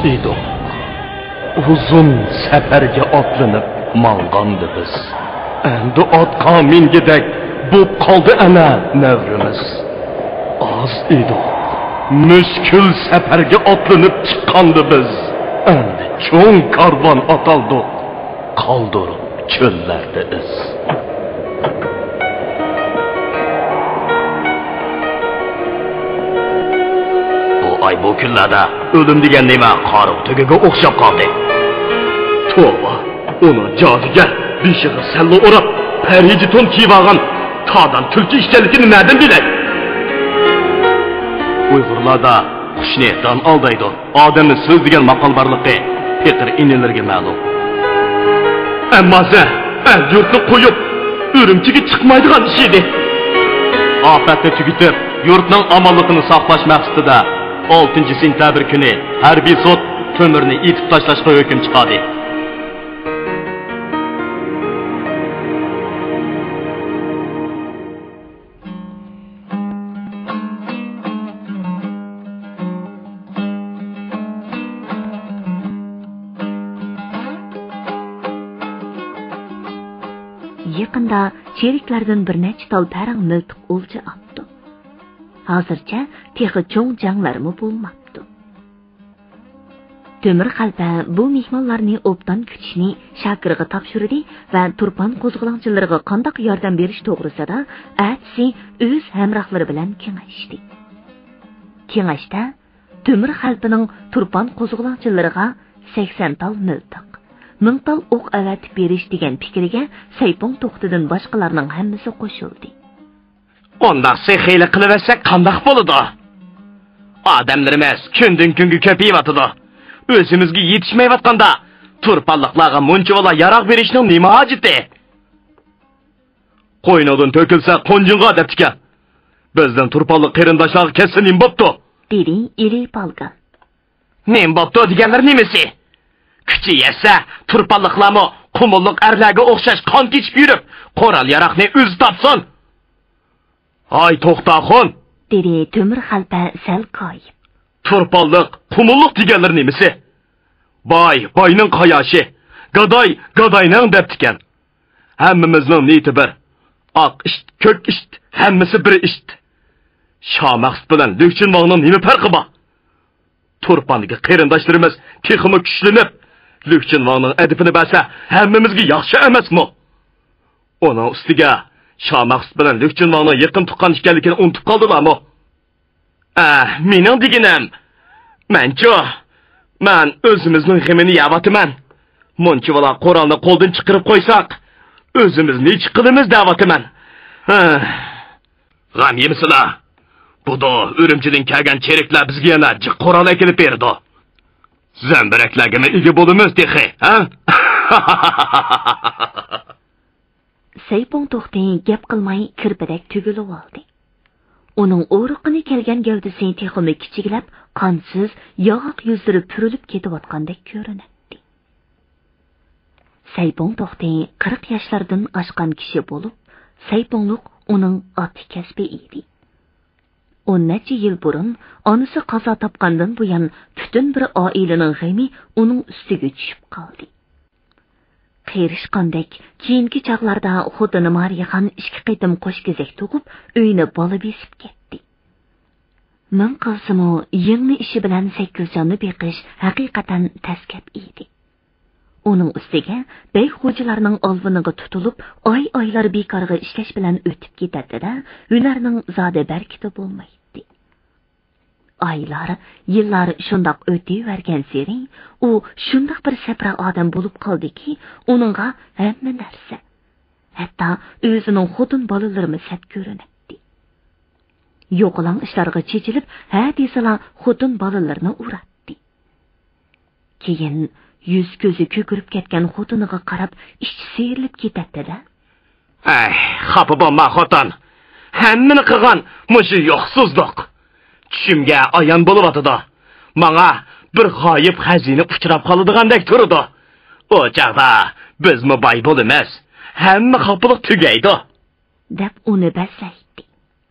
edik. Uzun safarga otlanib mang'andi biz. Endi otqa mingidek bu qoldi ana navrimiz. Az edik. Mushkul safarga otlanib chiqqandi biz. Endi cho'ng karvon otaldi. Qoldirib cho'llarda iz. Ay bu kunlarda o'lim degan nima qorib tugiga o'xshab qoldi. Tova, uni joziga beshig'i sallo o'rab, pariji to'n kiyib olgan tog'dan tulki ishkanligini nerdan bilay? Uyg'urlarda qushnidan aldaydi. Odamni so'z degan maqol borligi Peter inilarga ma'lum. Ammo sen yurtni qo'yib, Urumchiga chiqmaydigan ish edi. Ofatni tugitib, yurtning omonligini saqlash maqsadida 6 sentabr kuni harbiy sud Tömürni itib tashlashga hukm chiqardi. Yaqinda sheriklardan bir necha tal parang miltiq o'lja otdi. Hozircha texi cho'ng janglarmi bo'lmabdi. Temir qalpa bu mehmonlarni obdan kutishni Shakirga topshirdi va turpan qo'zg'olonchilariga qanday yordam berish to'g'risida atsi o'z hamrohlari bilan kengashdi. Kengashda Temir qalpining turpan qo'zg'olonchilariga 80 tal miltiq, 1000 tal o'q avatib berish degan fikriga Saypong to'xtidan boshqalarning hammasi qo'shildi. Ondan sehiyli qiliversak qandaq bo'ladi? Odamlarimiz kundan kunga ko'payyapti. O'zimizga yetishmayotganda turpanliqlarga munchavala yaroq berishning nima hojati? Qo'ynodan to'kilsa qo'njinga deb tikan. Bizdan turpanliq qarindoshlar kelsa nim bo'pti? Dedi iri palga. Nim bo'pti deganlar nimasi? Kuchi yesa turpanliqlarmi qumulliq arlarga o'xshash qon kechib yurib, qo'ral yaroqni o'z topsin. Ay to'xtaxon, dedi Temir xalpa sal qoyib. Turpanliq, qumulliq deganlar nimasi? Boyning qayoshi, gadayning deb tikan. Hammamizning niyati bir. Oq ish, ko'k ish, hammasi bir ish. Shamaqs bilan Lükchinmoqning nima farqi bor? Turpanliga qarindoshlarimiz texmi kuchlanib, Lükchinmoqning adibini bilsa, hammamizga yaxshi emasmi? Uning ustiga Shamaqs bilan Lükchinmoqning yaqin tuqqan ekanligini unutib qoldilarmi? Mening deganim, men o'zimizning g'imini yavatıman. Munchivala Qur'onni qo'ldan chiqarib qo'ysak, o'zimizni nech qilamiz da'vatiman. G'am yemisizlar? Buda Urumchidan kelgan cheriklar bizga yana jiq Qur'on kelib berdi. Zambiraklarga ega bo'lamiz texi, ha? Saypong to'xtay gap qilmay kirpidak tugilib oldi. Uning o'riqini kelgan gavdasi texmi kichiklab, qonsiz, yog'oq yuzlari purilib ketayotgandek ko'rinadi. Saypong to'xtay 40 yoshlardan oshgan kishi bo'lib, Saypongliq uning oti kasbi edi. 10 necha yil burun onasi qazo topgandan buyon butun bir oilaning g'ami uning ustiga tushib qoldi. Qirishqandek keyingi chaqlarda xotini Mariyaxon 2 qitim qo'shkizak tug'ib, uyni bola besib ketdi. Men qilsimo, yengni ishi bilan 8 jonni beqish haqiqatan taskab edi. Uning ustiga bey xo'jalarning olviniga tutilib, oylar bekorga ishlash bilan o'tib ketadi-da, hunarning zodi barkiti bo'lmaydi. Oylar, yillar shundoq o'tavergan seri, u shundoq bir sapra odam bo'lib qoldiki, uningga hamma narsa, hatto o'zining xotin bolalarimi sat ko'rinadi. Yo'qolang ishlarga chechilib, ha desalar xotin bolalarni uratdi. Keyin yuz ko'zi ko'kirib ketgan xotiniga qarab, ichi seyrilib ketadi-da. Xafa bo'lma xotin. Hammani qilgan mushu yo'qsizlik. Tushimga ayon bo'lyapti-da. Menga bir g'oyib xazina uchrab qoladigandek turdi. O chaqda bizmi boy bo'lamiz. Hamma xafalik tugaydi. Deb uni basaydi.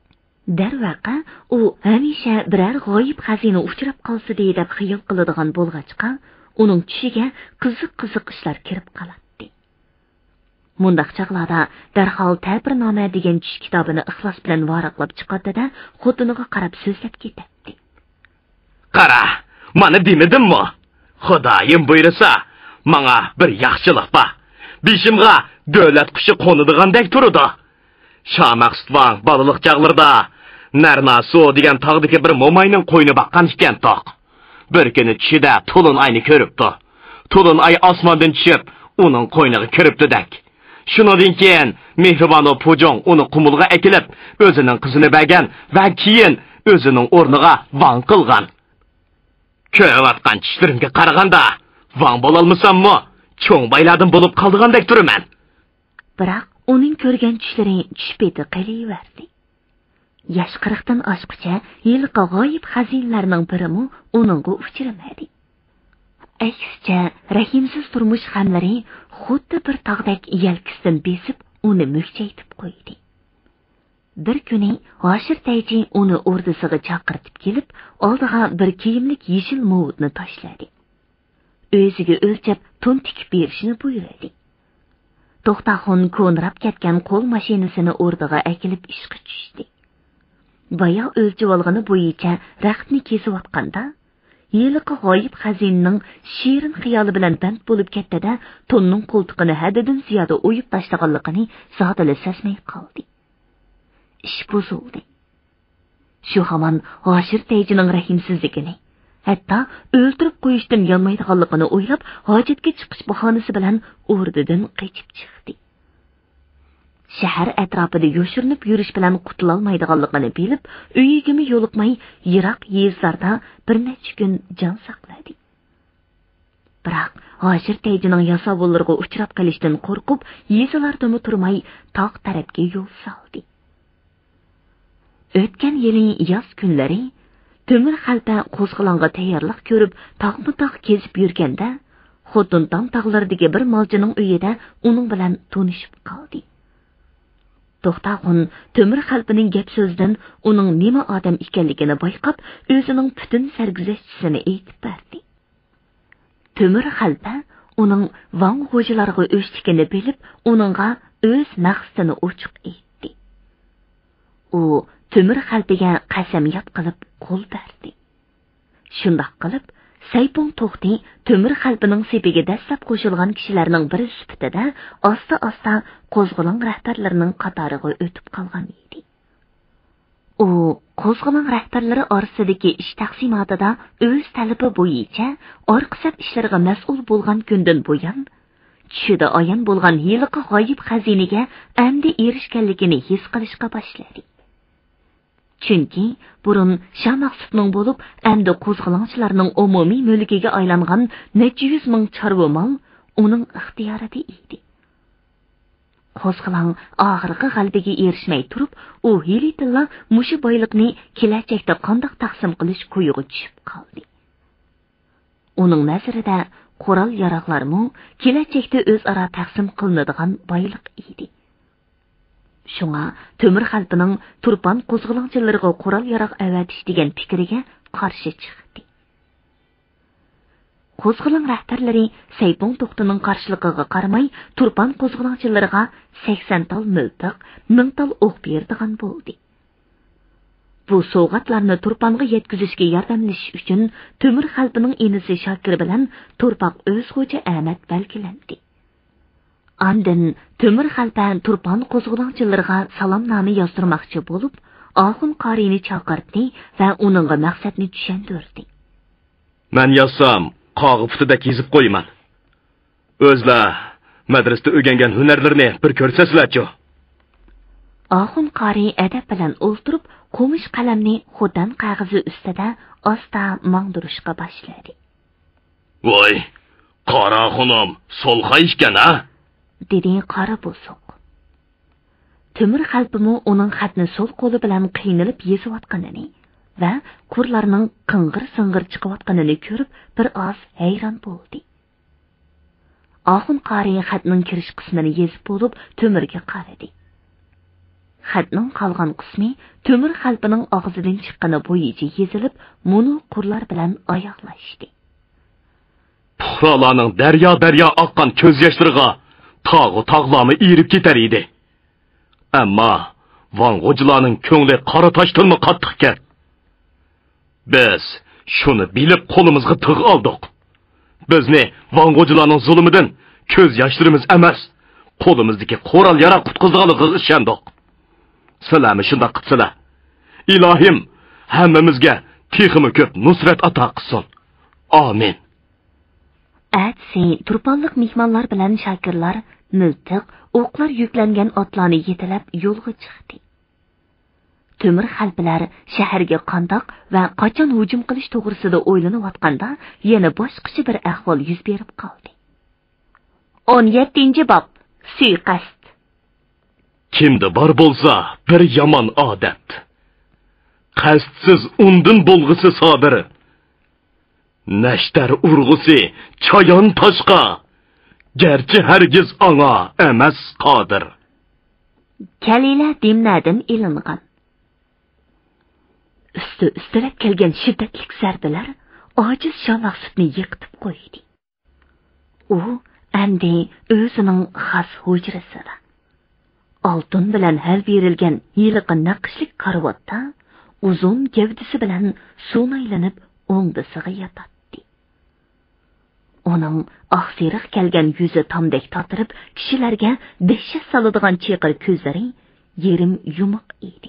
Darvaqa u hamisha biror g'oyib xazina uchrab qolsa deb xiyol qiladigan bo'lg'achqa, uning tushiga qiziq ishlar kirib qoladi. Mundaq chaqlarda darhol ta'birnoma degan tush kitobini ixlos bilan varaqlab chiqardi-da, xotiniga qarab so'zlab ketdi. Qara, mana demedimmi? Xudoyim buyursa, menga bir yaxshilik bor. Beshimga davlat qushi qo'nidigandek turdi. Shamaqstvang balaliq chaqlarda Narnasu degan tog'dagi bir mo'mayning qo'yni baqqan ekan toq. Bir kuni tushida to'lin ayni ko'ribdi. To'lin ay osmondan tushib, uning qo'yniga kiribdi-dak. Shundan keyin Mehribonov Pujong uni qumulga akilib, o'zining qizini bergan va keyin o'zining o'rniga vang qilgan. Ko'rayotgan tishlarimga qaraganda, vang bo'lolmasammi, cho'ng bayladim bo'lib qoldigandek turaman. Biroq uning ko'rgan tushlari tushpeti qiliverdi. Yash 40dan oshqicha yilqi g'oyib xazinlarning birimi uningga uchramadi. Aksicha rahimsiz turmush g'amlari xuddi bir tog'dek yelkisidan besib uni mukchaytib qo'ydi. Bir kuni Hoshir Tayji uni o'rdisiga chaqirtib kelib, oldiga bir kiyimlik yeshil movutni tashladi. O'ziga o'lchab to'n tikib berishni buyurdi. To'xtaxon ko'nrab ketgan qo'l mashinasini o'rdiga akilib ishga tushdi. Baya o'lchib olgani bo'yicha raqtni kesayotganda, yiliqi g'oyib xazinning shirin xiyoli bilan band bo'lib ketdi-da, to'nning qo'ltiqini haddidan ziyoda o'yib tashlaganligini zotili sezmay qoldi. Ish buzildi. Shu hamon Hoshir Tayjining rahimsizligini, hatto o'ltirib qo'yishdan yonmaydiganligini o'ylab, hojatga chiqish bahonasi bilan o'rdidan qochib chiqdi. Shahar atrofida yo'shirinib yurish bilan qutulolmaydiganligini bilib, uyigimi yo'liqmay yiroq yezlarda bir necha kun jon saqladi. Biroq Hoshir Tayjining yasovullarga uchrab qolishdan qo'rqib, yezilardami turmay tog' tarafga yo'l soldi. O'tgan yilning yoz kunlari Temir xalta qo'zg'olonga tayyorlik ko'rib, tog'ma-tog' kezib yurganda, Xotinton tog'laridagi bir molchining uyida uning bilan tanishib qoldi. To'xtaxon Temir xalpining gap so'zidan uning nima odam ekanligini bayqab, o'zining butun sarguzashtini aytib berdi. Temir xalpa uning Vang g'o'jilarga o'chtikini bilib, uningga o'z maqsadini ochiq aytdi. U Temir xalpiga qasamyod qilib qo'l berdi. Shundoq qilib, Saypong To'xti Temir xalpining sepiga dastlab qo'shilgan kishilarning biri sifatida asta-asta qo'zg'olon rahbarlarining qatoriga o'tib qolgan edi. U qo'zg'olon rahbarlari orasidagi ish taqsimotida o'z talabi bo'yicha orqa-sap ishlarga mas'ul bo'lgan kundan buyon tushida ayon bo'lgan yiliqi g'oyib xazinaga endi erishganligini his qilishga boshladi. Chunki burun Shamaqsutning bo'lib, endi qo'zg'olonchilarning umumiy mulkiga aylangan necha yuz ming chorva mol uning ixtiyorida edi. Qo'zg'olon oxirgi g'alabaga erishmay turib, u hilitilla mushu boyliqni kelajakda qandoq taqsim qilish kuyugi tushib qoldi. Uning nazarida qurol-yaroqlarmi kelajakda o'zaro taqsim qilinadigan boyliq edi. Shunga Temir xalpining turpan qo'zg'olonchilariga qurol-yaroq avatish degan fikriga qarshi chiqdi. Qo'zg'olon rahbarlari Saypong To'xtining qarshiligiga qaramay, turpan qo'zg'olonchilariga 80 tal miltiq, 1000 tal o'q berdigan bo'ldi. Bu sovg'atlarni turpanga yetkazishga yordamlashish uchun Temir xalpining inisi Shokir bilan turpaq o'z xo'ja Ahmad belgilandi. Andin Temir xalpan turpan qo'zg'olonchilariga salomnoma yozdirmoqchi bo'lib, Oxun qorini chaqirdi va uningga maqsadni tushuntirdi. Men yozsam, qog'i putida kezib qo'yman. O'zlar madrasada o'rgangan hunarlarni bir ko'rsasizlar-chi. Oxun qori adab bilan o'ltirib, qo'mish qalamni xo'dan qog'ozi ustida asta mangdirishga boshladi. Voy, qora xonim, so'lxa ishkan-a? dedi qora bo'suq. Temir xalpimi uning xatni so'l qo'li bilan qiynalib yezayotganini va qurlarning qing'ir-sing'ir chiqayotganini ko'rib, bir oz hayron bo'ldi. Oxun qori xatning kirish qismini yezib bo'lib, Temirga qaradi. Xatning qolgan qismi temir xalpining og'zidan chiqqani bo'yicha yezilib, munu qurlar bilan oyoqlashdi. Puhralarning daryo oqqan ko'z yoshlariga tog'larni erib ketar edi. Ammo vang'o'jilarning ko'ngli qora toshtirma qattiq ekan. Biz shuni bilib qo'limizga tig' oldik. Bizni vang'o'jilarning zulmidan ko'z yoshlarimiz emas, qo'limizdagi qo'ral yara qutqizganligiga ishondik. Sizlarni shunday qilsizlar. Ilohim hammamizga texmi ko'p nusrat ato qilsin. Amin. Atsi turpanliq mehmonlar bilan shakirlar miltiq, o'qlar yuklangan otlarni yetilab yo'lga chiqdi. Temir xalpilar shaharga qandoq va qachon hujum qilish to'g'risida o'ylanayotganda yana boshqacha bir ahvol yuz berib qoldi. 17-bob suiqasd. Kimda bor bo'lsa bir yomon odat. Qasdsiz undan bo'lg'isi sodir. Nashtar urg'usi choyon toshqa. Gerçi hergiz ana emas qodir. Kalila dimnadan ilingan. Üstülep kelgen şiddetlik zarbalar ojiz shamaqsutni yiqitib qo'ydi. U endi o'zining xas hujrasida oltin bilan hal berilgan yiliqi naqshlik karvatda uzun gavdisi bilan suv aylanib o'ngdisiga yotadi. Onun axsiriq kelgan yuzi tomdek totirib, kishilarga dahshat soladigan cheqir ko'zlari yerim yumuq edi.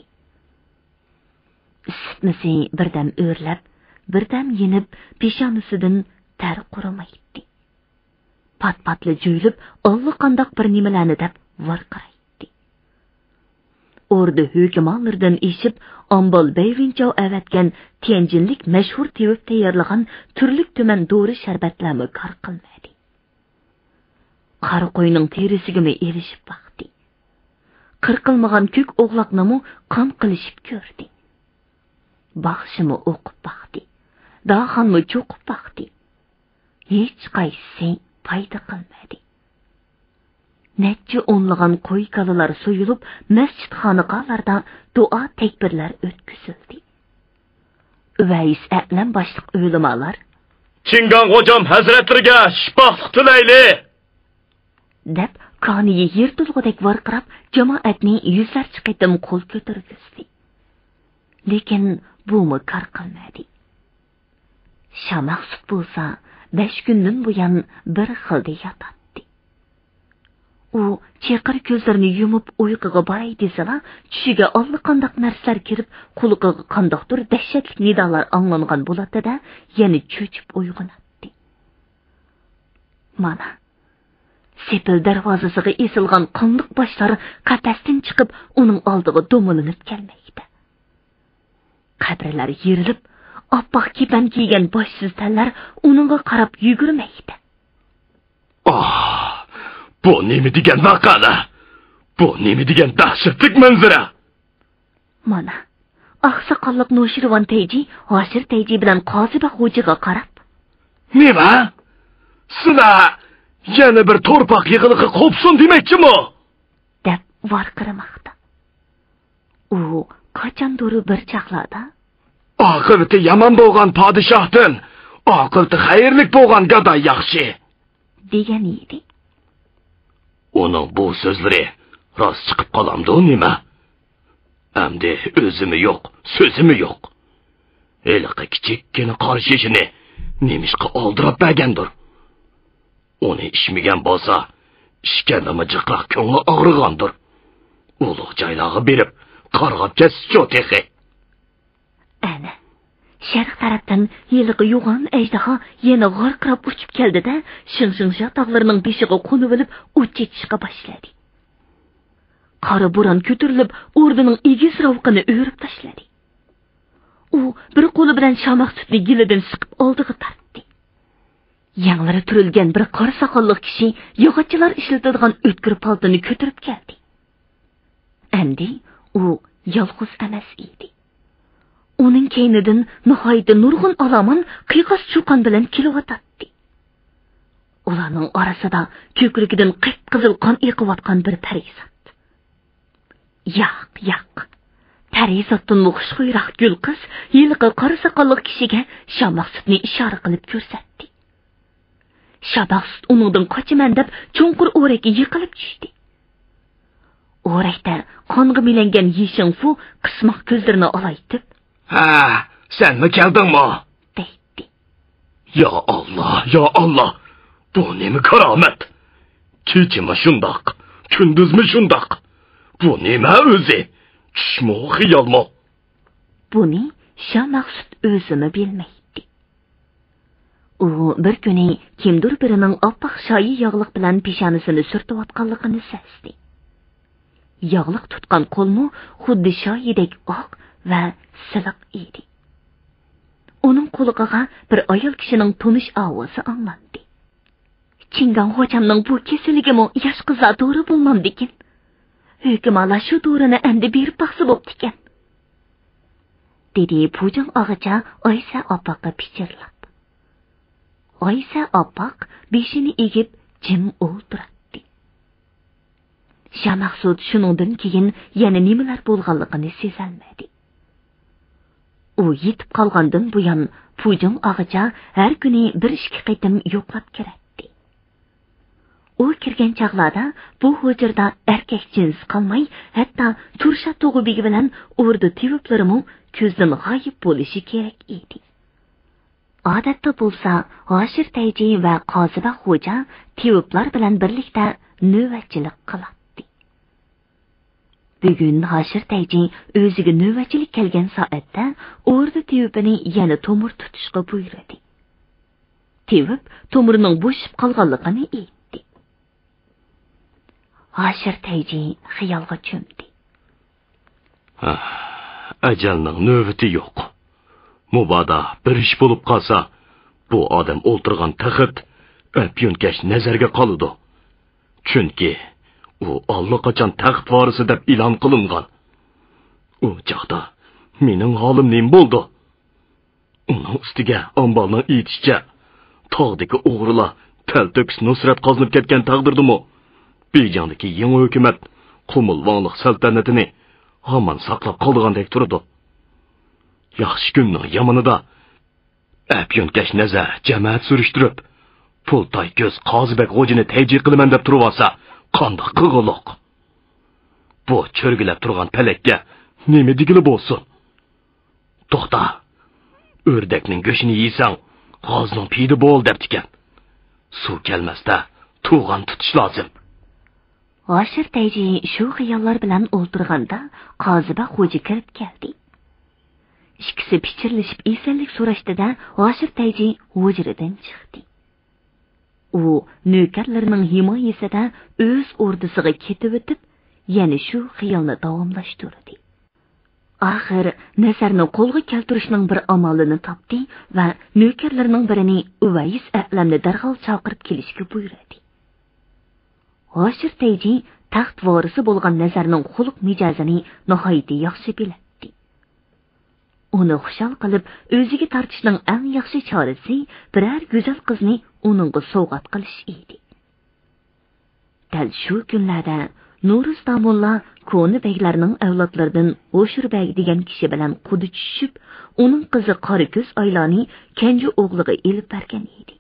Isitmasi birdam o'rlab, birdam yenib, peshonasidan tar qurimaydi. Pat-patli jo'yilib, allaqandoq bir nimalarni deb varqiraydi. Orda hukmonlardan eshib, ombol bayvinchov avatgan Tianjinlik mashhur tevib tayyorlagan turlik tuman dori sharbatlarni kor qilmadi. Qari qo'yning terisiga erishib baqdi. Qirqilmagan ko'k o'g'loqni qon qilishib ko'rdi. Baxshimi o'qib baqdi. Daxonmi cho'qib baqdi. Hech qaysi foyda qilmadi. Necha o'nlagan qo'y kalalar so'yilib, masjid xonaqalarda duo takbirlar o'tkazildi. Uvays a'lam boshliq o'limalar Chingan hocam hazratlariga shifohlik tilayli deb qoniyi yer to'lg'idek varqirab, jamoatning yuzlarcha qitim qo'l ko'targizdi. Lekin bu kar qilmadi. Shamaqsut bo'lsa 5 kundan buyon bir xilda yotadi. U cheqir ko'zlarini yumib uyquga boray desala, tushiga allaqandoq narsalar kirib, quliqiga qandoqdir dahshatli nidolar anglangan bo'ladi-da, yana cho'chib uyg'onadi. Mana sepil darvozasiga esilgan qonliq boshlar qafasdan chiqib, uning oldiga do'milinib kelmoqda. Qabrlar yerilib, oppoq kepan kiygan boshsiz tallar uningga qarab yugurmoqda. Bu nima degan vaqala? Bu nima degan dahshatli manzara? Mana oqsoqolliq Noshirvon Tayji, Hoshir Tayji bilan Qoziba xo'jaga qarab, "Nima? Sizlar yana bir torpaq yig'iliqi qo'psin demoqchimi?" deb varqiramoqda. U qachondir bir chaqlarda "Oqibati yomon bo'lgan podshohdan oqibati xayrlik bo'lgan gadoy yaxshi" degan edi. Uning bu so'zlari rost chiqib qolamdi nima? Endi o'zimi yo'q, so'zimi yo'q. Eliqi kichikkina qarshishini nemishqa oldirib bergandir. Uni ishmagan bo'lsa, ishkanimi jiqroq ko'ngli og'rigandir. Ulug' joylarga berib, qarg'ab keschi texi. Ana sharq tarafdan yiliqi yo'g'on ajdaho yana g'arqirab uchib keldi-da, Shingshingsha tog'larining beshiga qo'nib olib, o'chitishga boshladi. Qora bo'ron ko'tarilib, o'rdining egiz ravqini o'rib tashladi. U bir qo'li bilan shamaqsutni gilidan siqib oldiga tortdi. Yanglari turilgan bir qora soqolli kishi yog'ochchilar ishlatadigan o'tkir paltoni ko'tarib keldi. Endi u yolg'iz emas edi. Uning keynidan nihoyatda nurg'un olomon qiyg'os cho'qon bilan kelayotdi. Ularning orasida ko'krigidan qip-qizil qon eqiyotgan bir parizod. Yo'q. Tarizotdan xushxo'yroq gul qiz yilqi qora soqolli kishiga Shamaqsutni ishora qilib ko'rsatdi. Shamaqsut uningdan qochaman deb cho'nqur o'rakka yiqilib tushdi. O'rakda qonga milangan Yishingfu qismoq ko'zlarini olaytib, "Ha, senmi keldingmi?" deydi. "Ya Allah. Bu nima karomat? Kechimi shundoq, kunduzmi shundoq? Bu nima o'zi? Tushmi, xiyolmi?" Buni Shamaqsut o'zini bilmaydi. U bir kuni kimdir birining oppoq shoyi yog'liq bilan peshonasini surtayotganligini sezdi. Yog'liq tutgan qo'lmu xuddi shoyidek oq va siliq edi. Uning quloqiga bir ayol kishining tunish ovozi anglandi. Chingan hocamning bu kasalligimi yosh qizlar to'g'ri bo'lmamdikin. Hukmala shu to'rini endi berib baqsa bo'pti ekan. Dedi Pujang og'icha Oysa opaqqa pichirlab. Oysa opaq beshini egib jim o'ltirdi. Shamaqsut shuningdan keyin yana nimalar bo'lganligini sezolmadi. U yetib qolgandan buyon Pujang og'icha har kuni bir ikki qitim yo'qlab kiradi. U kirgan chaqlarda bu hujrda erkak jins qolmay, hatto tursha tug'ubigi bilan o'rda teviblarimi ko'zdan g'oyib bo'lishi kerak edi. Odatda bo'lsa, Hoshir Tayji va Qoziba xo'ja teviblar bilan birlikda navbatchilik qiladi. Bugun Hoshir Tayji o'ziga navbatchilik kelgan soatda o'rda tevibini yana tomir tutishga buyurdi. Tevib tomirining bo'shib qolganligini aytdi. Hoshir Tayji xiyolga cho'mdi. Ajalning navbati yo'q. Mubada bir ish bo'lib qolsa, bu odam o'ltirgan taxt apyonkash nazarga qoladi. Chunki u allaqachon taxt varisi deb e'lon qilingan. U chaqda mening holim nim bo'ldi? Uning ustiga ambalning aytishicha, tog'dagi o'g'rilar taltoks nusrat qozinib ketgan taqdirdimi? Bejondagi yangi hukumat Qumulvonlik saltanatini hamon saqlab qolgandek turadi. Yaxshi kunning yamonida apyonkash nazar jamoat surishtirib, pul toy ko'z Qozibek g'ojini tayji qilaman deb turib olsa, qanday qig'iliq. Bu cho'rgilab turgan palakka nima digili bo'lsin? To'xta. O'rdakning go'shini yeysang, g'ozning piydi bo'l debdikan. Suv kelmasda tug'an tutish lozim. Hoshir Tayji shu xiyollar bilan o'ltirganda Qoziba xo'ja kirib keldi. Ikkisi pichirlashib esanlik so'rashdida Hoshir Tayji hujradan chiqdi. U navkarlarning himoyasida o'z o'rdisiga ketib o'tib, yana shu xiyolni davomlashtirdi. Oxir nazarni qo'lga keltirishning bir amalini topdi va navkarlarning birini Uvays a'lamni darhol chaqirib kelishga buyurdi. Hoshir Tayji taxt vorisi bo'lgan nazarning xulq mijozini nihoyatda yaxshi biladi. Uni xushal qilib, o'ziga tortishning eng yaxshi chorasi biror go'zal qizni uningga sovg'at qilish edi. Dal shu kunlarda Nuruz Damulla Koni beglarning avlodlaridan O'shirbeg degan kishi bilan qudi tushib, uning qizi Qoriko'z Ayloni kenji o'g'liga elib bergan edi.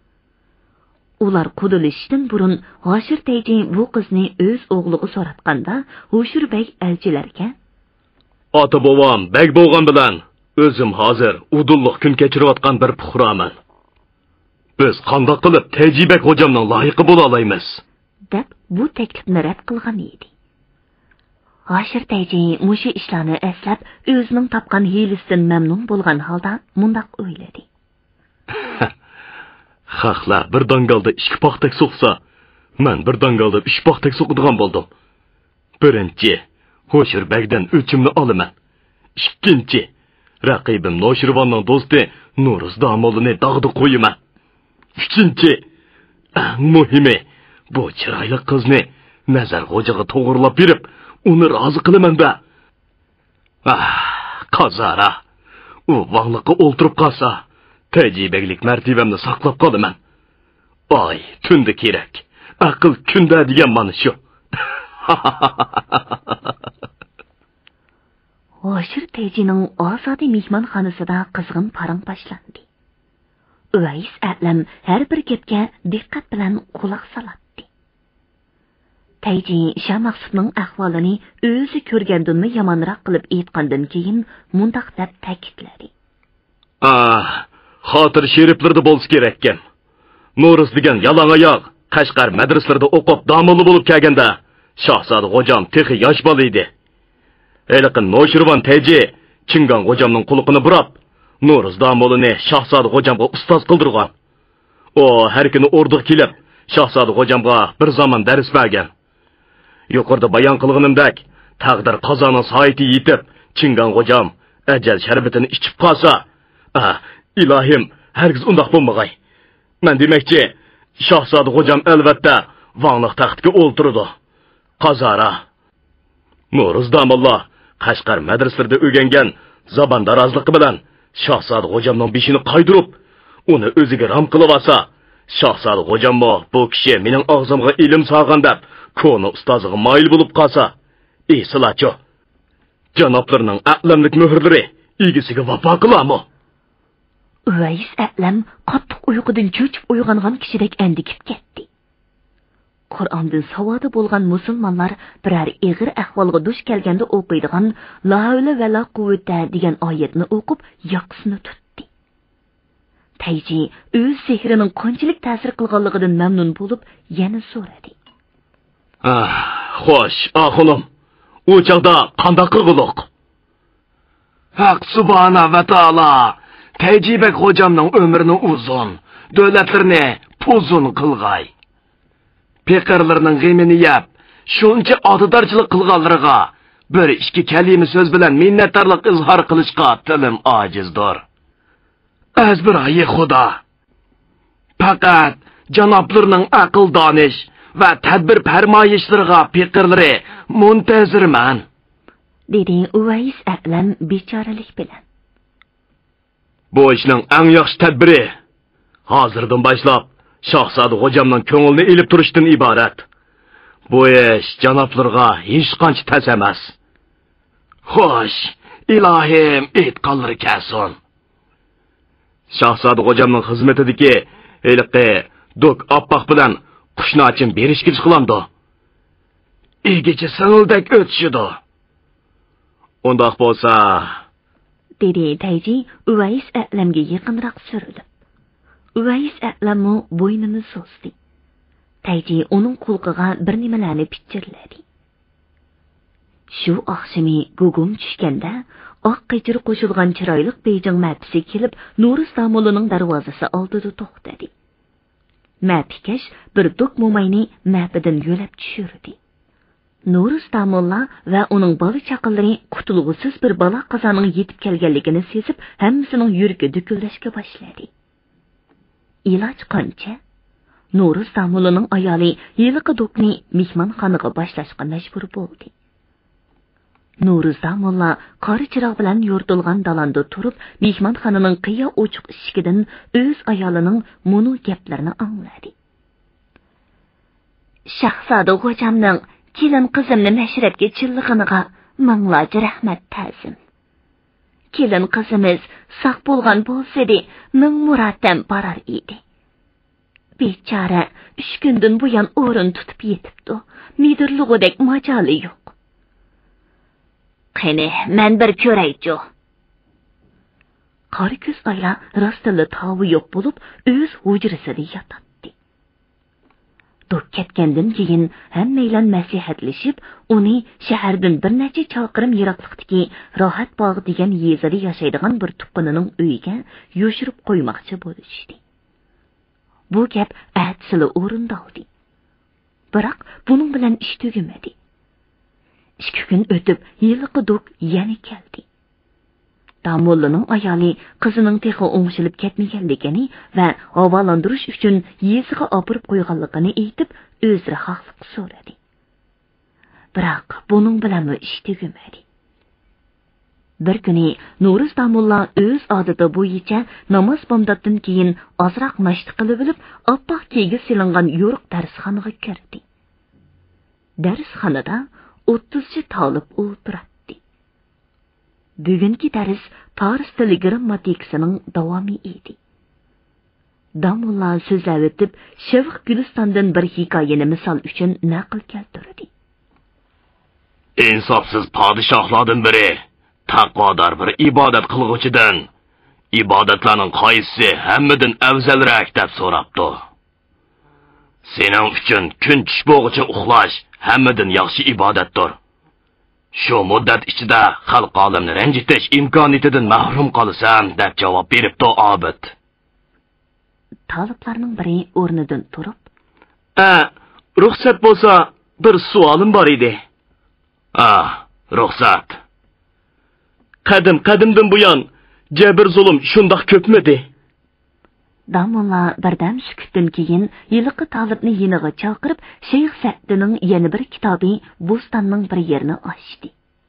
Ular qudilishdan burun Hoshir Tayji bu qizni o'z o'g'liga so'ratganda, O'shirbeg elchilarga: "Ota bovam beg bo'lgan bilan o'zim hozir udulliq kun kechirayotgan bir puhraman. Biz qanday qilib Tayjibek hojamning loyiqi bo'la olamiz?" deb bu taklifni rad qilgan edi. Hoshir Tayji mushu ishlarni eslab, o'zining topgan hiyilasidan mamnun bo'lgan holda mundaq o'yladi. Xalqlar bir dangalda ikki paxtak so'qsa, men bir dangalda uch paxtak so'qadigan bo'ldim. Birinchi, O'shirbegdan o'chimni olaman. Ikkinchi, raqibim Noshirvonning do'sti Nuruz Damollini dog'da qo'yaman. Uchinchi, muhimi, bu chiroyli qizni nazar xo'jaga to'g'rilab berib, uni rozi qilaman-da. Qazara, u vaqliqqa o'ltirib qolsa, Tayjibeklik martabamni saqlab qolaman. Oy, tunda kerak. Aql kunda degan mana shu. Oshir Tayjining ozodi mehmonxonasida qizg'in parang boshlandi. Uvays Atlam har bir gapga diqqat bilan quloq soladi. Tayji Shah Maqsudning ahvolini o'zi ko'rgandanmi yomonroq qilib aytgandan keyin mundaq deb ta'kidladi. Xotir sheriflarda bo'lsa kerak ekan. Nuriz degan yalang oyoq Qashqar madrasalarida o'qib domili bo'lib kelganda Shahzoda G'ojam texi yosh bola edi. Eliqin Noshirvan Tayji Chingan G'ojamning quliqini burab, Nuriz domilini Shahzoda G'ojamga ustoz qildirgan. O har kuni o'rdiq kelib, Shahzoda G'ojamga bir zaman dars bergan. Yuqorida bayon qilganimdek, taqdir qazoni soati yetib, Chingan G'ojam ajal sharbatini ichib qolsa, ilohim, hargiz undaq bo'lmag'ay. Men demakchi, Shahzoda G'ojam albatta vangliq taxtga o'ltirdi. Qazara. Nuriz domilla Qashqar madrasalarida o'rgangan zabon darozligi bilan Shahzoda G'ojamning beshini qaydirib, uni o'ziga ram qilib olsa, Shahzoda G'ojammo bu kishi mening og'zimga ilm solgan deb koni ustoziga moyil bo'lib qolsa, silacho. Janoblarning aqlamlik muhrlari egisiga vafo qilamo. Uvays Atlam qattiq uyqudan cho'chib uyg'ongan kishidek andikib ketdi. Qur'ondan savodi bo'lgan musulmonlar biror ig'ir ahvolga duch kelganda o'qiydigan la havla va la quvvata degan oyatni o'qib yoqsini tutdi. Tayji o'z sehrining qanchalik ta'sir qilganligidan mamnun bo'lib, yana so'radi. Xo'sh, oxunim, u chaqda qanday qilguliq? Haq subhanahu va taolo Tayjibek G'ojamning umrini uzun, davlatlarni uzun qilg'ay. Pekarlarning g'imini yab, shuncha odadarchilik qilganlarga bir ikki kalima so'z bilan minnatdorlik izhor qilishga tilim ojizdir. Azbirayi Xudo. Faqat janoblarning aql donish va tadbir farmoyishlariga pekarlari muntazirman, dedi Uvays Atlam bechoralik bilan. Bu ishning eng yaxshi tadbiri hozirdan boshlab Shahzoda G'ojamning ko'nglini ilib turishdan iborat. Bu ish janoblarga hech qancha tas emas. Xo'sh, ilohim aytqanlari kelsin. Shahzoda G'ojamning xizmatidagi eliqi dok oppoq bilan qushnochim berishga chiqlamdi. Egichi singildek o'tishidi. Undoq bo'lsa, dedi Tayji Uvays Atlamga yaqinroq surilib. Uvays Atlammo bo'ynini so'zdi. Tayji uning qo'lqiga bir nimalarni pichirladi. Shu oqshimi gugum tushganda, oq qechir qo'shilgan chiroyli bejing mapisi kelib, Nuriz domilining darvozasi oldida to'xtadi. Mapikash bir dok mo'mayni mapidan yo'lab tushirdi. Nuriz domilla va uning bola chaqalari qutulg'usiz bir balo qazoning yetib kelganligini sezib, hammasining yuragi dukullashga boshladi. Iloj qancha? Nuriz domilining ayoli yiliqi dokni mehmonxonaga boshlashga majbur bo'ldi. Nuriz domilla qora chiroq bilan yo'rtilgan dalonda turib, mehmonxonaning qiya ochiq eshigidan o'z ayolining munu gaplarini angladi. Shahzoda G'ojamning kelin qizimni mashrabga chillig'iniga minglarcha rahmat ta'zim. Kelin qizimiz sog' bo'lgan bo'lsa-da, ming muroddan borar edi. Bechora 3 kundan buyon o'rin tutib yetibdi. Midirlig'idek majoli yo'q. Qani, men bir ko'raychi. Qori ko'z ayla rostilla tovi yo'q bo'lib, o'z hujrasida yotadi. Dok ketgandan keyin hammaylar nasihatlashib, uni shahardan bir necha chaqirim yiroqlikdagi Rohat bog' degan yezada yashaydigan bir tuqqanining uyiga yo'shirib qo'ymoqchi bo'lishdi. Bu gap atsili o'rinda oldi. Biroq buning bilan ish tugimadi. 2 kun o'tib, yiliqi dok yana keldi. Damollaning ayoli qizining texi o'ngshilib ketmaganligini va havolantirish uchun yeziga opirib qo'yganligini aytib, o'zra haqliq so'radi. Biroq buning bilan ish tugimadi. Bir kuni Nuriz damolla o'z odati bo'yicha namoz bomdoddan keyin ozroq mashq qilib olib, oppoq kiygi silingan yo'riq darsxonaga kirdi. Darsxonada 30 talib o'tiradi. bugungi dars Fars tili grammatikasining davomi edi. Damulla so'zlab o'tib, Shavq Gulistondan bir hikoyani misol uchun naql keltirdi. Insofsiz podshohlardan biri taqvodor bir ibodat qilg'uchidan ibodatlarning qaysi hammadan afzalroq deb so'rabdi. Sening uchun kun tush bo'g'icha uxlash hammadan yaxshi ibodatdir. Shu muddat ichida xalq olamni ranjitish imkoniyatidan mahrum qolsam deb javob beribdi obid. Taliblarning biri o'rnidan turib, ruxsat bo'lsa, bir savolim bor edi. Ruxsat. Qadimdan buyon jabr zulm shundoq ko'pmidi? Damulla birdan sukutdan keyin yiliqi talibni yeniga chaqirib, Shayx Sa'dining yana bir kitobi Bo'stonning bir yerini ochdi.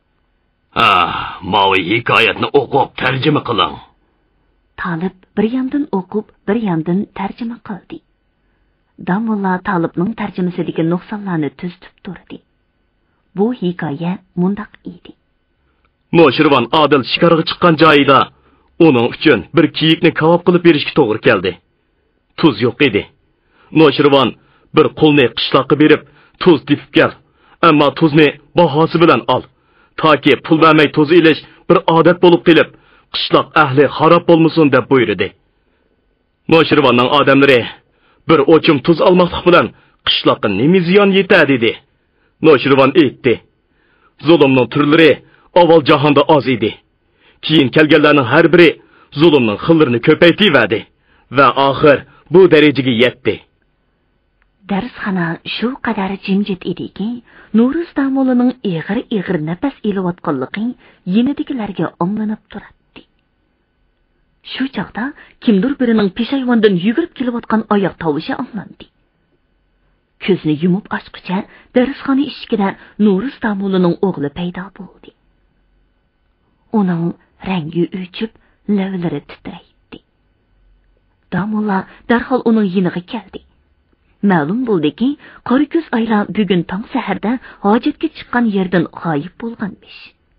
Mavi hikoyatni o'qib tarjima qiling. Talib bir yandan o'qib, bir yandan tarjima qildi. Damulla talibning tarjimasidagi nuqsonlarni tuzib turdi. Bu hikoya mundaq edi. Noshirvan Adil shikarga chiqqan joyida uning uchun bir kiyikni kavob qilib berishga to'g'ri keldi. Tuz yo'q edi. Noshirvan bir qulni qishloqqa berib, tuz tepib kel. Ammo tuzni bahosi bilan ol. Toki pul bermay tuz ilish bir odat bo'lib qilib, qishloq ahli xarob bo'lmasin deb buyurdi. Noshirvanning odamlari bir o'chim tuz olmoqlik bilan qishloqqa nima ziyon yetadi dedi. Noshirvan aytdi. Zulmning turlari avval jahonda oz edi. Keyin kelganlarning har biri zulmning xillarni ko'paytirdi va oxir bu darajaga yetdi. Darsxona shu qadar jimjit ediki, Nuruz Damullaning ig'ir nafas elayotganligi yenidagilarga anglanib turadi. Shu chaqda kimdir birining peshayvondan yugurib kelayotgan oyoq tovushi anglandi. Ko'zni yumib ochqicha darsxona eshigida Nuruz Damullaning o'g'li paydo bo'ldi. Uning rangi o'chib, lavlari titraydi. Damulla darhol uning yiniga keldi. Ma'lum bo'ldiki, Qoriko'z ayla bugun tong saharda hojatga chiqqan yerdan g'oyib bo'lganmish.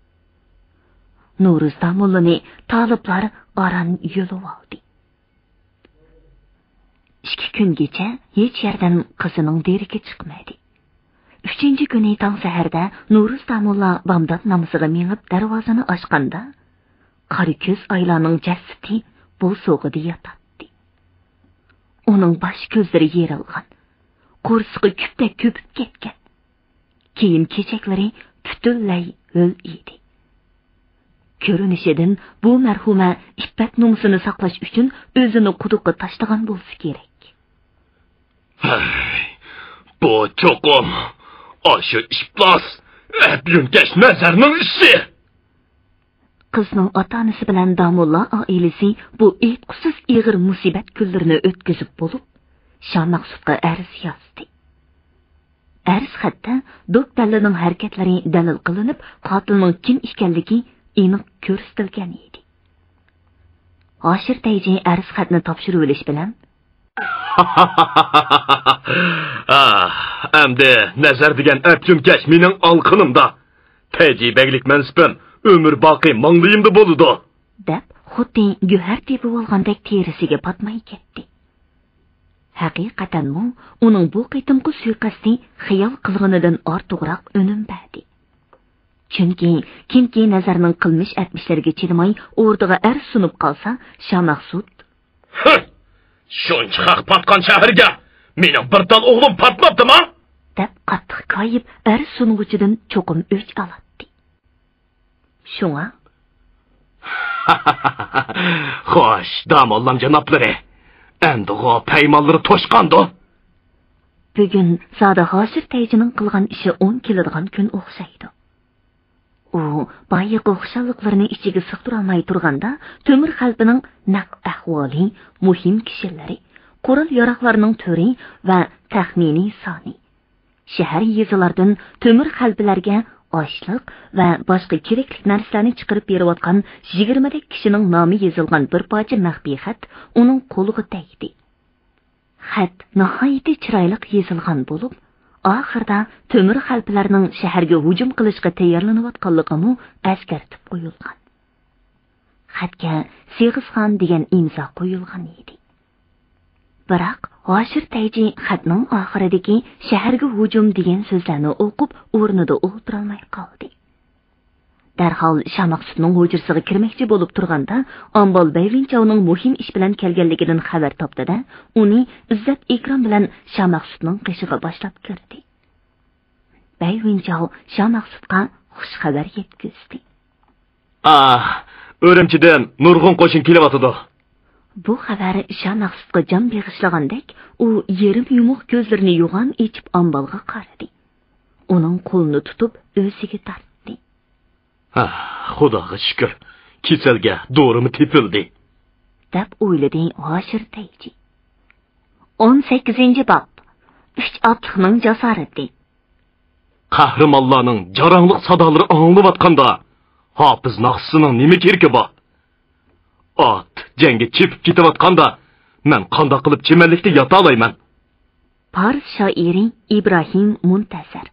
Nuruz Damullani taliblar aran yo'lib oldi. 2 kungacha hech yerdan qizining deriga chiqmadi. 3-chi kuni tong saharda Nuruz Damulla bomdod namoziga minib darvozani ochganda, Qoriko'z aylaning jasadi bu so'g'ida yotadi. Uning bosh ko'zlari yerilgan, qo'rsiqi kupda ko'pib ketgan. Kiyim-kechaklari butunlay ho'l edi. Ko'rinishidan bu marhuma iffat nomusini saqlash uchun o'zini quduqqa tashlagan bo'lsa kerak. Bu cho'qim Aşı iflas, Yünkeş mezarının işi. Qizning ota-onasi bilan Damulla oilasi bu aytqusiz ig'ir musibat kunlarini o'tkazib bo'lib, Shah Maqsudga arz yozdi. Arz xatda doktorlarning harakatlari dalil qilinib, qotilning kim ekanligi aniq ko'rsatilgan edi. Oshir Tayji arz xatni topshirib olish bilan Endi nazar degan Yünkeş mening alqınımda. Tecrübelik mensibim ömür baqi manglıyımda boludu. Deb xuddi guhar tepib olgandek terisiga patmay ketdi. Haqiqatan mu uning bu qitimqi suiqasdi xiyol qilganidan ortiqroq unum berdi. Chunki kimki nazarning qilmish atmishlariga chidamay o'rdiga arz sunib qolsa, Shah Maqsud shuncha haq patgan shaharga mening bir tal o'g'lim patmabdimi? deb qattiq koyib arz sunuvchidan cho'qim o'ch oladi. Shunga xo'sh, Damullaning janoblari endi o paymonlari to'shqandi. Bugun Zoda Hoshir Tayjining qilgan ishi 10 keladigan kun o'xshaydi. U boyiq o'xshalliqlarini ichiga sig'dira olmay turganda, Temur xalqining naq ahvoli, muhim kishilari, qurol yaroqlarining turi va taxminiy soni, shahar yezilardan Temur xalqlarga oshliq va boshqa kerakli narsalarni chiqarib berayotgan 20 dak kishining nomi yozilgan bir parcha maxfiy xat uning qo'liga tegdi. Xat nihoyatda chiroyli yozilgan bo'lib, oxirida Temur xalqlarining shaharga hujum qilishga tayyorlanayotganligini eskartib qo'yilgan. Xatga Seg'izxon degan imzo qo'yilgan edi. Biroq Hoshir Tayji xatning oxiridagi shaharga hujum degan so'zlarni o'qib, o'rnida o'tira olmay qoldi. Darhol Shamaqsutning hujrasiga kirmoqchi bo'lib turganda, Ambol Bayvinchovning muhim ish bilan kelganligidan xabar topdi-da, uni izzat ikrom bilan Shamaqsutning qishig'i boshlab kirdi. Bayvinchov Shamaqsutga xush xabar yetkazdi. O'rimchidan nurg'un qo'shin kelyapti. Bu xabar Shamaqsutga jon beg'ishlagandek, u yerim yumuq ko'zlarini yo'g'on ichib Ambolga qaradi. Uning qo'lini tutib o'ziga tortdi. Xudoga shukr, kasalga do'rimi tepildi, deb o'yladi Hoshir Tayji. 18-bob 3 otliqning jasorati. Qahramonlarning jarangliq sadolari anglayotganda, Hofiz Naqsining nima kerki bor? Ot jangga chepib ketayotganda, men qanday qilib chemanlikda yota olayman? Fars shoiri Abdurehim Ötkür.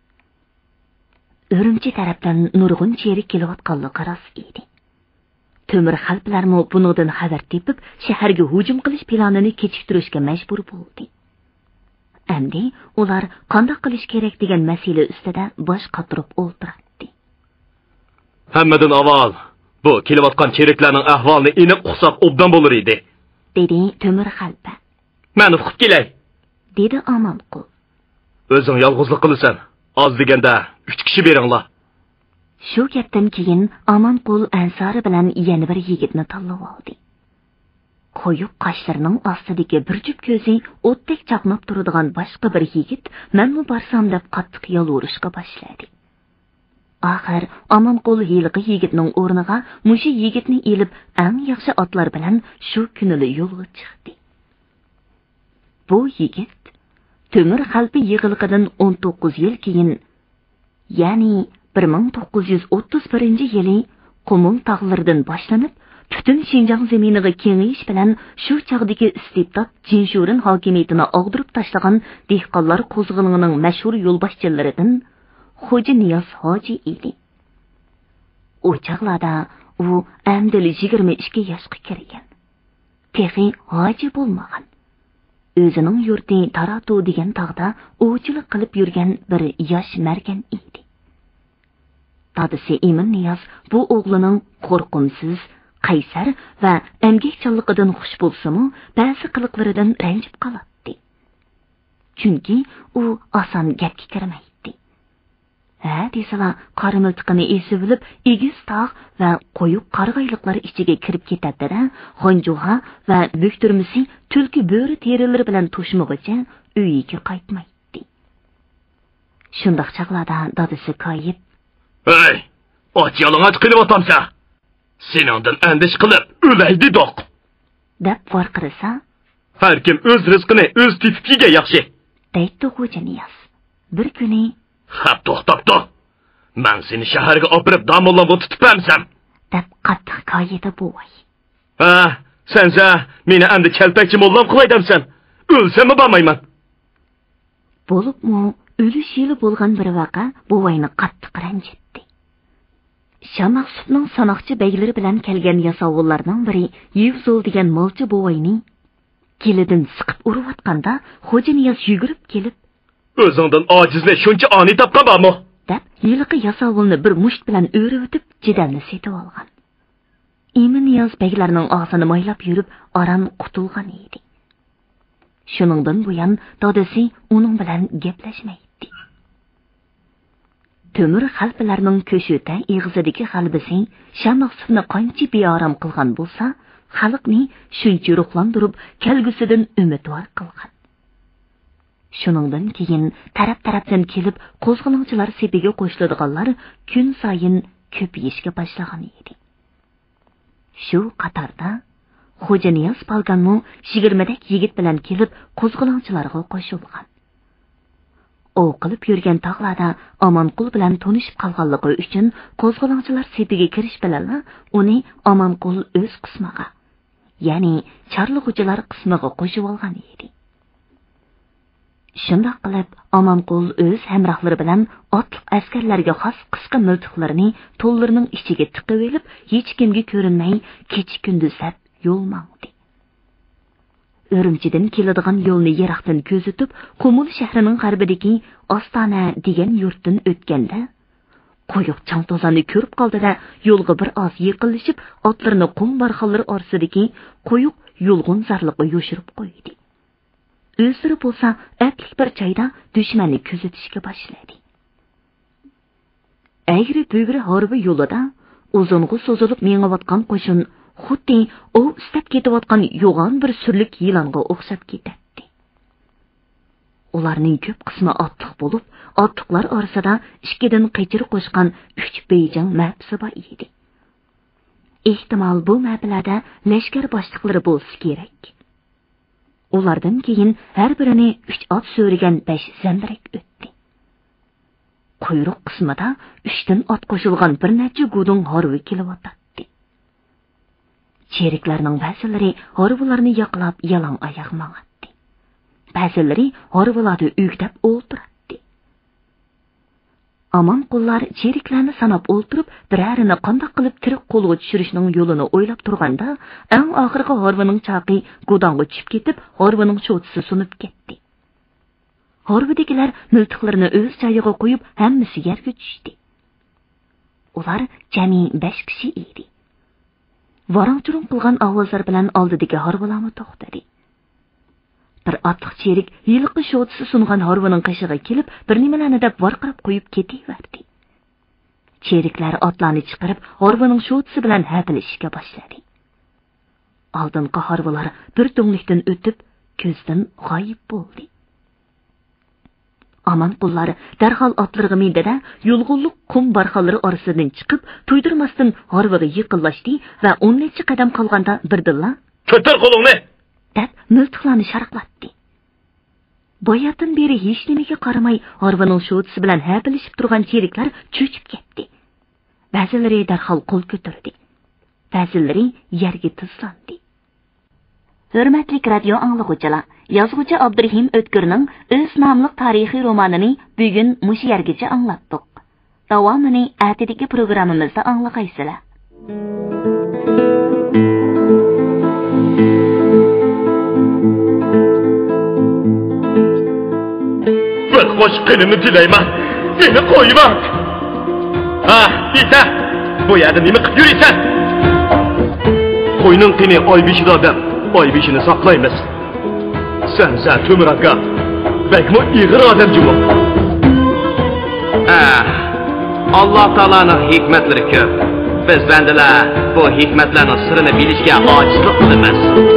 O'rimchi tarafdan nurg'un cherik kelayotganligi rost edi. Temir xalqlarmi buningdan xabar tepib, shaharga hujum qilish planini kechiktirishga majbur bo'ldi. Endi ular qanday qilish kerak degan masala ustida bosh qotirib o'ltirdi. Hammadan avval bu kelayotgan cheriklarning ahvolini aniq uqsaq obdan bo'lar edi, dedi Temir xalqa. Men uqib kelay, dedi Amonqul. O'zing yolg'izlik qilasan. Az deganda 3 kishi beringlar. Shu gapdan keyin Amonqul ansori bilan yana bir yigitni tanlab oldi. Qo'yib qoshlarining ostidagi bir jup ko'zi o'tdek chaqnab turadigan boshqa bir yigit menmi borsam deb qattiq yolvorishga boshladi. Oxir Amonqul yilqi yigitning o'rniga mushi yigitni elib eng yaxshi otlar bilan shu kunili yo'lga chiqdi. Bu yigit Temir xalqi yig'ilqidan 19 yil keyin, ya'ni 1931-yili Qumung tog'laridan boshlanib, butun Xinjiang zaminiga kengayish bilan shu chog'dagi istibdod Jinshurin hokimiyatini og'dirib tashlagan dehqonlar qo'zg'olonining mashhur yo'lboshchilaridan Xo'ja Niyoz hoji edi. O chog'larda u amdili 22 yoshga kirgan. Texi hoji bo'lmagan. O'zining yurti Taratu degan tog'da ovchilik qilib yurgan bir yosh margan edi. Dadisi Emin Niyoz bu o'g'lining qo'rqimsiz, qaysar va emgakchanligidan xush bo'lsa-mu, ba'zi qiliqlaridan ranjib qoladi. Chunki u oson gapga kirmaydi. Desala qarimiltiqini esib bilib, egiz tog' va qo'yib qarg'ayliqlar ichiga kirib ketadi-da, Xonjuha va Bukturmisi tulki bo'ri terilari bilan to'shmog'icha uyiga qaytmaydi. Shundoq chaqlarda dadisi koyib, "Ey, och yalang'och qilib otamsa, seningdan andish qilib o'laydi doq", deb vorqirasa, "Har kim o'z rizqini o'z tepib yegan yaxshi", deydi Xo'ja Niyoz. Bir kuni to'xtab. Men seni shaharga opirib damollab o'titibamsam, deb qattiq koyidi buvay. Sensa meni endi kalpakchi mollam qilaydamsan. O'lsam bormayman. Bo'libmi, o'lish yili bo'lgan bir vaqa buvayni qattiq ranjitdi. Shamaqsutning sanoqchi beylari bilan kelgan yasovullarning biri Yevzul degan molchi buvayni kelidan siqib urayotganda Xo'ja Niyoz yugurib kelib, "O'zingdan ojizni shuncha oni topgan bormi?" deb yilqi yasovulni bir musht bilan o'rib o'tib, jidalni setib olgan. Emin Niyoz beglarning og'zini moylab yurib, aram qutulgan edi. Shuningdan buyon dadasi uning bilan gaplashmaydi. Temir xalqlarning ko'shuta eg'izidagi qalbisi Shamaqsutni qancha beorom qilgan bo'lsa, xalqni shuncha ruhlantirib, kelgusidan umidvor qilgan. Shuningdan keyin taraf-tarafdan kelib, qo'zg'olonchilar sepiga qo'shiladiganlar kun sayin ko'payishga boshlagan edi. Shu qatorda Xo'ja Niyoz Palganmo 20 dak yigit bilan kelib, qo'zg'olonchilarga qo'shilgan. O qilib yurgan tog'larda Amonqul bilan tanishib qolganligi uchun qo'zg'olonchilar sepiga kirish bilan uni Amonqul o'z qismiga, ya'ni charlig'uchilar qismiga qo'shib olgan edi. Shundoq qilib, Amanqul o'z hamrohlari bilan otliq askarlarga xos qisqa miltiqlarini to'llarining ichiga tiqib olib, hech kimga ko'rinmay kecha-kunduz yo'l mangdi. Urumchidan keladigan yo'lni yiroqdan ko'zitib, Qumul shahrining g'arbidagi Ostona degan yurtdan o'tganda, qo'yiq chang-to'zonni ko'rib qoldi-da, yo'lga bir oz yiqilishib, otlarini qum barxanlari orasidagi qo'yiq yo'lg'un zarliqqa yo'shirib qo'ydi. O'zlari bo'lsa, atlik bir joyda dushmanni kuzatishga boshladi. Agri-bugri harbi yo'lida uzung'i so'zilib mengayotgan qo'shin xuddi u istab ketayotgan yo'g'on bir surlik yilonga o'xshab ketadi. Ularning ko'p qismi otliq bo'lib, otliqlar orasida ikkidan qechir qo'shgan 3 beyjang ma'bisi bor edi. Ehtimol bu ma'bilarda lashkar boshliqlari bo'lsa kerak. Ulardan keyin har birini 3 ot so'rigan 5 zambirak o'tdi. Quyruq qismida 3 dan ot qo'shilgan bir necha gudung harbi kelyotdi. Cheriklarning ba'zilari harbilarni yoqlab yalong oyoq mang'atdi. Ba'zilari harbilarda o'gdab o'ltirdi. Amanqullar cheriklarni sanab o'ltirib, birarini qanday qilib tirik qo'lga tushirishning yo'lini o'ylab turganda, eng oxirgi harbining chaqi gudonga tushib ketib, harbining sho'tisi sunib ketdi. Harbidagilar miltiqlarini o'z joyiga qo'yib, hammasi yerga tushdi. Ular jami 5 kishi edi. Varang-churung qilgan ovozlar bilan oldidagi harbilarni to'xtadi. Bir otliq cherik yiliqi sho'tisi sungan harbining qishig'iga kelib, bir nimalarni deb varqirab qo'yib ketaverdi. Cheriklar otlarni chiqarib, harbining sho'tisi bilan hatilishga boshladi. Oldingi harbilar bir to'nglikdan o'tib, ko'zdan g'oyib bo'ldi. Amanqullar darhol otlarga mindida yo'lg'unlik qum barxanlari orasidan chiqib, to'ydirmasdan harbiga yiqillashdi va 10 necha qadam qolganda birdilla "Ko'tar qo'lingni!" deb miltiqlarni sharqlatdi. Boyatdan beri hech nimaga qaramay harbining sho'tisi bilan habilishib turgan cheriklar cho'chib ketdi. Ba'zilari darhol qo'l ko'tardi. Ba'zilari yerga tizlandi. Hurmatli radio anglag'uvchilar, yozuvchi Abdurehim Ötkürning o'z nomli tarixiy romanini bugun mush yergacha anglatdik. Davomini atidagi programmamizda anglag'aysizlar. Bir qo'shqinimni tilayman. Meni qo'yma. Ha, Isa, bu yerda nima qilib yuribsan? Qo'yning qini oybishida odam. Oybishini saqlaymiz. Sen To'mir aka, bakmo ig'ir odam jumbo. Alloh taolaning hikmatlari ko'p. Biz bandalar bu hikmatlarning sirini bilishga ojizlik qilamiz.